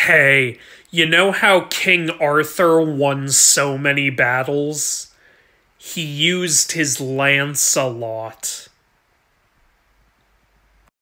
Hey, you know how King Arthur won so many battles? He used his Lancelot.